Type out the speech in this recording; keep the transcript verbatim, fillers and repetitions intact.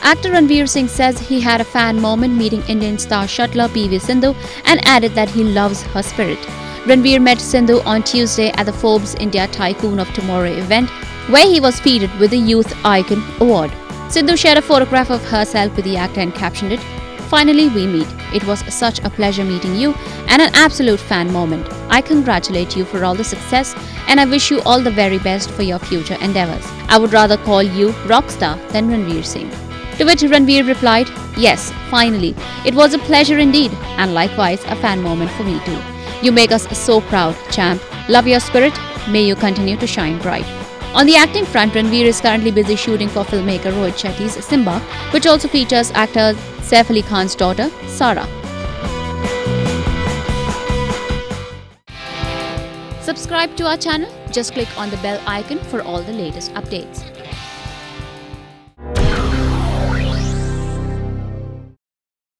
Actor Ranveer Singh says he had a fan moment meeting Indian star shuttler P V Sindhu and added that he loves her spirit. Ranveer met Sindhu on Tuesday at the Forbes India Tycoon of Tomorrow event, where he was feted with the Youth Icon Award. Sindhu shared a photograph of herself with the actor and captioned it, "Finally we meet. It was such a pleasure meeting you and an absolute fan moment. I congratulate you for all the success and I wish you all the very best for your future endeavors. I would rather call you Rockstar than Ranveer Singh." To which Ranveer replied, "Yes, finally. It was a pleasure indeed, and likewise a fan moment for me too. You make us so proud, champ. Love your spirit. May you continue to shine bright." On the acting front, Ranveer is currently busy shooting for filmmaker Rohit Shetty's Simmba, which also features actor Saif Ali Khan's daughter, Sara. Subscribe to our channel. Just click on the bell icon for all the latest updates.